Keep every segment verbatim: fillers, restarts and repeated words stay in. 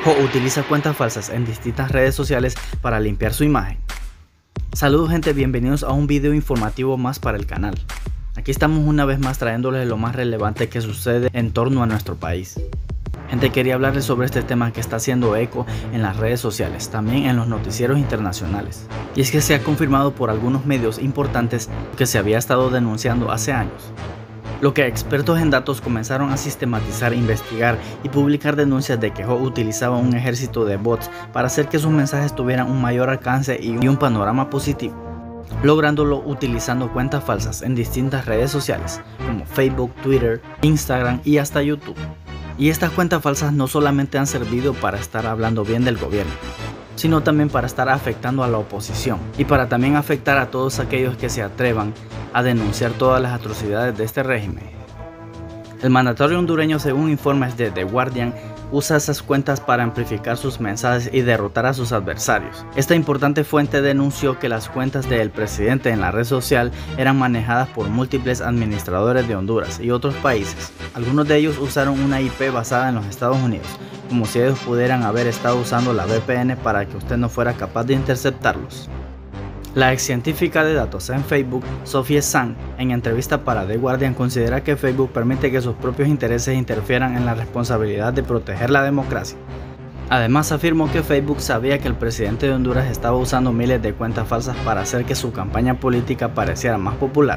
o utiliza cuentas falsas en distintas redes sociales para limpiar su imagen. Saludos gente, bienvenidos a un video informativo más para el canal. Aquí estamos una vez más trayéndoles lo más relevante que sucede en torno a nuestro país. Gente, quería hablarles sobre este tema que está haciendo eco en las redes sociales, también en los noticieros internacionales. Y es que se ha confirmado por algunos medios importantes que se había estado denunciando hace años. Lo que expertos en datos comenzaron a sistematizar, investigar y publicar denuncias de que Ho utilizaba un ejército de bots para hacer que sus mensajes tuvieran un mayor alcance y un panorama positivo, lográndolo utilizando cuentas falsas en distintas redes sociales como Facebook, Twitter, Instagram y hasta YouTube. Y estas cuentas falsas no solamente han servido para estar hablando bien del gobierno, sino también para estar afectando a la oposición y para también afectar a todos aquellos que se atrevan a denunciar todas las atrocidades de este régimen. El mandatario hondureño, según informes de The Guardian, usa esas cuentas para amplificar sus mensajes y derrotar a sus adversarios. Esta importante fuente denunció que las cuentas del presidente en la red social eran manejadas por múltiples administradores de Honduras y otros países. Algunos de ellos usaron una I P basada en los Estados Unidos, como si ellos pudieran haber estado usando la V P N para que usted no fuera capaz de interceptarlos. La ex científica de datos en Facebook, Sophie Sang, en entrevista para The Guardian, considera que Facebook permite que sus propios intereses interfieran en la responsabilidad de proteger la democracia. Además, afirmó que Facebook sabía que el presidente de Honduras estaba usando miles de cuentas falsas para hacer que su campaña política pareciera más popular.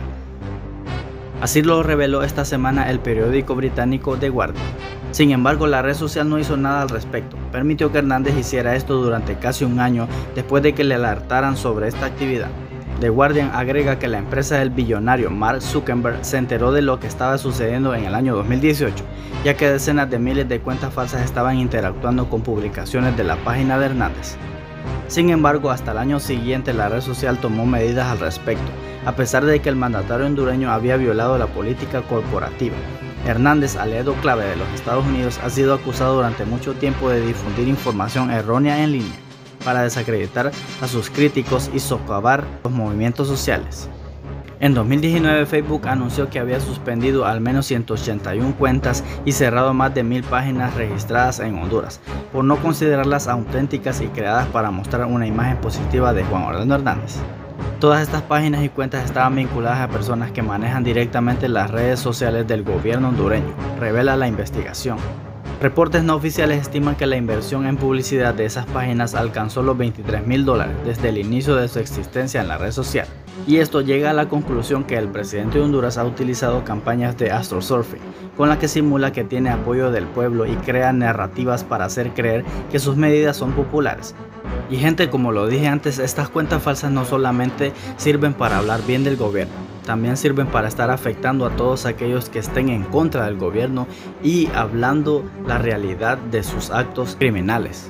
Así lo reveló esta semana el periódico británico The Guardian. Sin embargo, la red social no hizo nada al respecto. Permitió que Hernández hiciera esto durante casi un año después de que le alertaran sobre esta actividad. The Guardian agrega que la empresa del billonario Mark Zuckerberg se enteró de lo que estaba sucediendo en el año dos mil dieciocho, ya que decenas de miles de cuentas falsas estaban interactuando con publicaciones de la página de Hernández. Sin embargo, hasta el año siguiente la red social tomó medidas al respecto, a pesar de que el mandatario hondureño había violado la política corporativa. Hernández, aliado clave de los Estados Unidos, ha sido acusado durante mucho tiempo de difundir información errónea en línea para desacreditar a sus críticos y socavar los movimientos sociales. En dos mil diecinueve, Facebook anunció que había suspendido al menos ciento ochenta y una cuentas y cerrado más de mil páginas registradas en Honduras, por no considerarlas auténticas y creadas para mostrar una imagen positiva de Juan Orlando Hernández. Todas estas páginas y cuentas estaban vinculadas a personas que manejan directamente las redes sociales del gobierno hondureño, revela la investigación. Reportes no oficiales estiman que la inversión en publicidad de esas páginas alcanzó los veintitrés mil dólares desde el inicio de su existencia en la red social. Y esto llega a la conclusión que el presidente de Honduras ha utilizado campañas de astrosurfing, con la que simula que tiene apoyo del pueblo y crea narrativas para hacer creer que sus medidas son populares. Y gente, como lo dije antes, estas cuentas falsas no solamente sirven para hablar bien del gobierno, también sirven para estar afectando a todos aquellos que estén en contra del gobierno y hablando la realidad de sus actos criminales.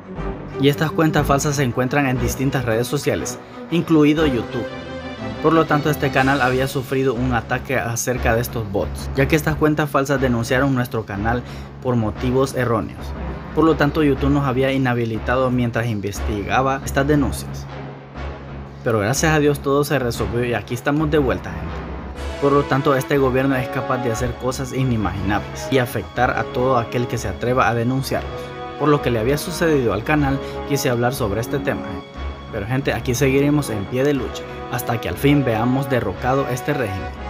Y estas cuentas falsas se encuentran en distintas redes sociales, incluido YouTube. Por lo tanto, este canal había sufrido un ataque acerca de estos bots, ya que estas cuentas falsas denunciaron nuestro canal por motivos erróneos. Por lo tanto, YouTube nos había inhabilitado mientras investigaba estas denuncias. Pero gracias a Dios todo se resolvió y aquí estamos de vuelta, gente. Por lo tanto, este gobierno es capaz de hacer cosas inimaginables y afectar a todo aquel que se atreva a denunciarlos. Por lo que le había sucedido al canal, quise hablar sobre este tema, gente. Pero gente, aquí seguiremos en pie de lucha hasta que al fin veamos derrocado este régimen.